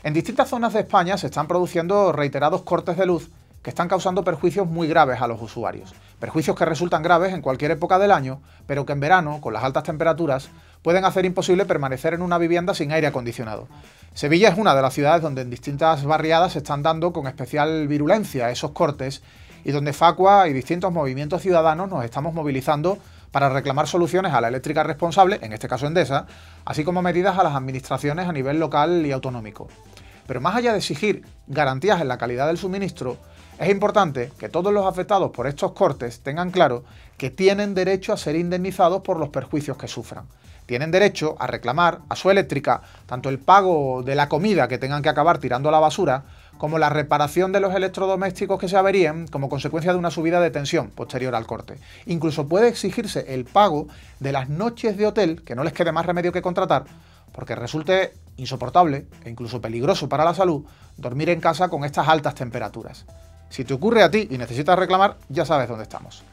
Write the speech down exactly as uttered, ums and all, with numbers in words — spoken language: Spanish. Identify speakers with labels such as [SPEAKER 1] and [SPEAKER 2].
[SPEAKER 1] En distintas zonas de España se están produciendo reiterados cortes de luz que están causando perjuicios muy graves a los usuarios. Perjuicios que resultan graves en cualquier época del año, pero que en verano, con las altas temperaturas, pueden hacer imposible permanecer en una vivienda sin aire acondicionado. Sevilla es una de las ciudades donde en distintas barriadas se están dando con especial virulencia esos cortes y donde Facua y distintos movimientos ciudadanos nos estamos movilizando para reclamar soluciones a la eléctrica responsable, en este caso Endesa, así como medidas a las administraciones a nivel local y autonómico. Pero más allá de exigir garantías en la calidad del suministro, es importante que todos los afectados por estos cortes tengan claro que tienen derecho a ser indemnizados por los perjuicios que sufran. Tienen derecho a reclamar a su eléctrica tanto el pago de la comida que tengan que acabar tirando a la basura, como la reparación de los electrodomésticos que se averíen como consecuencia de una subida de tensión posterior al corte. Incluso puede exigirse el pago de las noches de hotel, que no les quede más remedio que contratar, porque resulte insoportable e incluso peligroso para la salud dormir en casa con estas altas temperaturas. Si te ocurre a ti y necesitas reclamar, ya sabes dónde estamos.